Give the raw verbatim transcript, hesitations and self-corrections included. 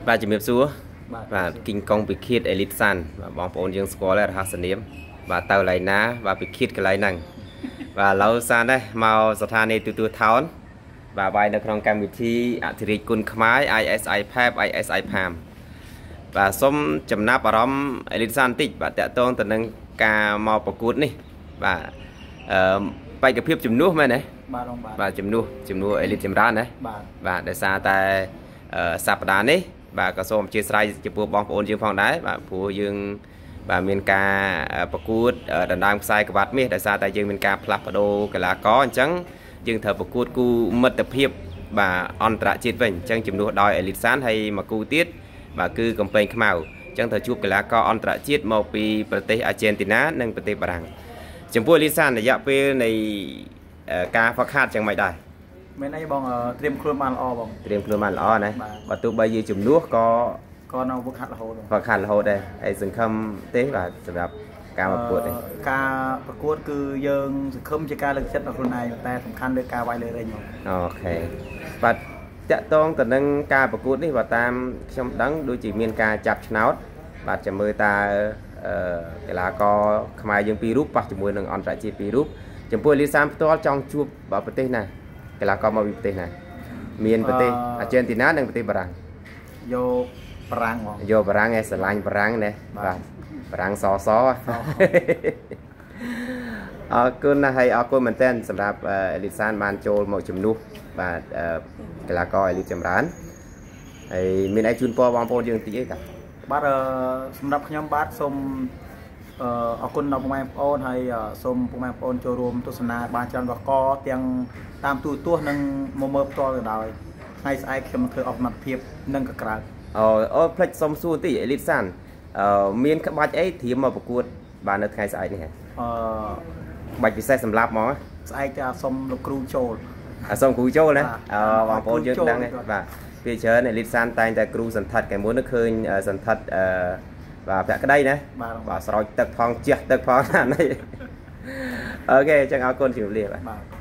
bà chỉ miệp xúa và kinh công bị khiết elite san và bóng bóng dương score là hát sân điểm và tàu lại ná và bị khiết cái lại năng và lâu san đây màu sát than này từ từ tháo và bài được trong cam thi thì kun khmái i ét i pep i ét i pam và xóm chấm nắp ở đó elite san tích và tẹt tôn từ nâng ca màu bạc cút này và bài cái phim chấm nước mấy này và chấm nước chấm nước elite chấm ra đấy và để xa tại sạp đá này và có số chia sẻ cho bộ bóng ôn dương phong đá và phụ dương và miền ca bạc cút ở đàn đam sai cái bát mi để xa tại dương miền ca plapado cái là có trắng dương thờ bạc cút cu mất tập hiệp và on trả chết vinh chẳng chấm nước đòi elite san hay mà cu tiết và cứ cầm pen màu chẳng thờ chụp cái lá có on trả chết một piประเทศ Argentina និង ประเทศ បារាំង ចំពោះ elite san រយៈពេលនៃការហ្វឹកហាត់ចឹងមិនដែរមានអីបងត្រៀមខ្លួនបានល្អបងត្រៀមខ្លួនបានល្អណាបើទោះបីយើងជំនួសក៏ក៏នៅហ្វឹកហាត់រហូតហ្វឹកហាត់រហូតដែរហើយសង្ឃឹមទេបាទសម្រាប់ការប្រកួតនេះការប្រកួតគឺយើងសង្ឃឹមជាការលើកចិត្តដល់ខ្លួនឯងតែសំខាន់លើការវាយលើរែងបងអូខេបាទតាក់ទងទៅនឹងការប្រកួតនេះបើតាមខ្ញុំដឹងដូចជាមានការចាប់ឆ្នោតបាទចាំមើលតើកីឡាករខ្មែរយើងពីររូបប៉ះជាមួយនឹងអន្តរជាតិពីររូបចំពោះ elite san ផ្ទាល់ចង់ជួបប្រទេសណាកីឡាករមកពីប្រទេសណាមានប្រទេស Argentina និងប្រទេសបារាំងយកបារាំងហ្មងយកបារាំងឯស្រឡាញ់បារាំងណាបាទបារាំងសសអរគុណណាស់ហើយអរគុណមែនទែនសម្រាប់ elite san បានចូលមកជំនួសបាទកីឡាករ elite ចម្រើនហើយមានអីជូនពរបងប្អូនយើងតិចអីតាបាទសម្រាប់ខ្ញុំបាទសូមអរគុណដល់ពុកម៉ែបងប្អូនហើយសូមពុកម៉ែបងប្អូនចូលរួមទស្សនាបានច្រើនកកទាំងតាមទូរទស្សន៍និងមកមើលផ្ទាល់ទៅដោយថ្ងៃស្អែកខ្ញុំធ្វើអបសមត្ថភាពនិងកក្រៅអូអូផ្លេចសុំសួរតិច elite san អឺមានក្បាច់អីត្រៀមមកប្រកួតបាននៅថ្ងៃស្អែកនេះហ៎អឺក្បាច់ពិសេសសម្រាប់ហ្មងស្អែកចាសូមលោកគ្រូចូលអសូមគ្រូចូលណាអឺបងប្អូនយើងដឹងបាទពីច្រើន elite san តែងតែគ្រូសន្ធិដ្ឋកែមុននឹកឃើញសន្ធិដ្ឋអឺបាទប្រាក់ក្តីណាបាទស្រោចទឹកផងជះទឹកផងណានេះអូខេចឹងអរគុណជម្រាបលាបាទ